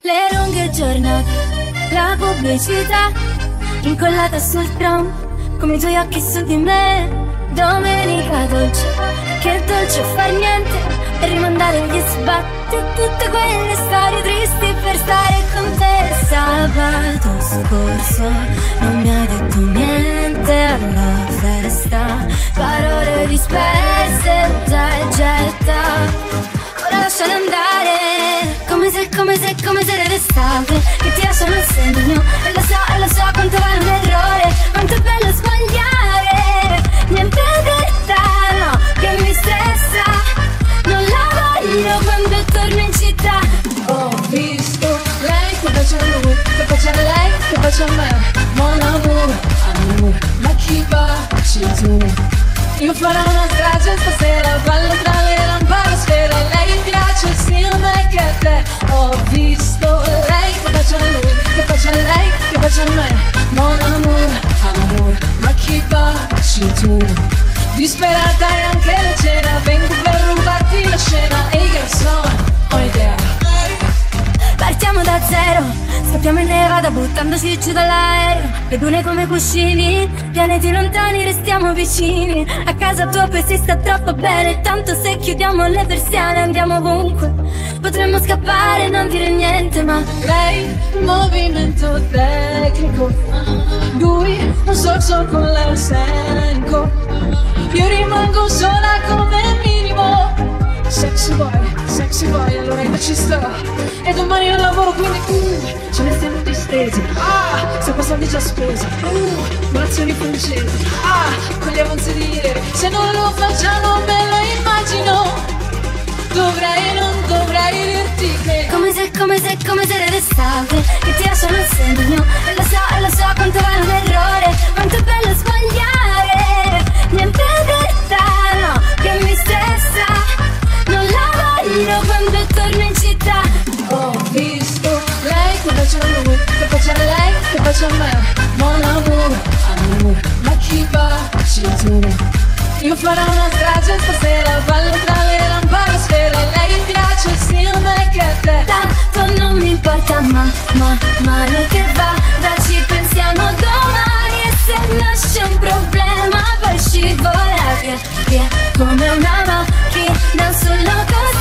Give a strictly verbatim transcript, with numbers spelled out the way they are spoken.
Le lunghe giornate, la pubblicità incollata sul tram, come i tuoi occhi su di me. Domenica dolce, che dolce far niente e rimandare gli sbatti e tutte quelle storie tristi per stare con te. Sabato scorso non mi hai detto niente alla festa, parole disperse, già e getta. Ora lasciali andare, come se, come se, come se le estate che ti lasciano il segno. E lo so, e lo so quanto vale un errore, quanto è bello sbagliare. Niente verità, no, che mi stressa, non la voglio quando torno in città. Ho visto lei che bacia a lui, che bacia a lei, che bacia a me. Mon amour, amour, ma chi baci tu? Io farò una strage stasera, ballo tra le lampadosfere. Lei piace sia a me che a te. Ho visto lei che bacia a lui, che bacia a lei, che bacia a me. Mon amour, amour, ma chi baci tu? Disperata e anche leggera, vengo per rubarti la scena. Ehi garçon, ho idea. Partiamo da zero, scappiamo in nevada buttandoci giù dall'aereo. Le dune come cuscini, pianeti lontani restiamo vicini. A casa tua poi si sta troppo bene, tanto se chiudiamo le persiane andiamo ovunque. Potremmo scappare e non dire niente, ma lei, movimento tecnico, lui, un sorso con l'arsenico. Io rimango sola come minimo. Sexy boy, sexy boy, allora io ci sto. E domani non lavoro quindi uh, ce ne stiamo distesi. Ah, sempre soldi già spesi. Uh, colazioni francesi. Ah, con gli avanzi di ieri. Se non lo facciamo me lo immagino. Dovrei, non dovrei dirti che come se, come se, come se le estate che ti lasciano il segno. E lo so, e lo so quanto vale un errore, quanto è bello sbagliare. Niente verità, no, che mi stressa, non la voglio quando torno in città. ho visto lei che bacia a lui, che bacia a lei, che bacia a me. Mon amour, amour, ma chi baci tu? Io farò una strage stasera, ballo tra le lampadosfere. Lei piace sia a me che a te. Tanto non mi importa, ma, ma, male che vada, ci pensiamo domani. E se nasce un problema poi scivola via, via, come una macchina solo così.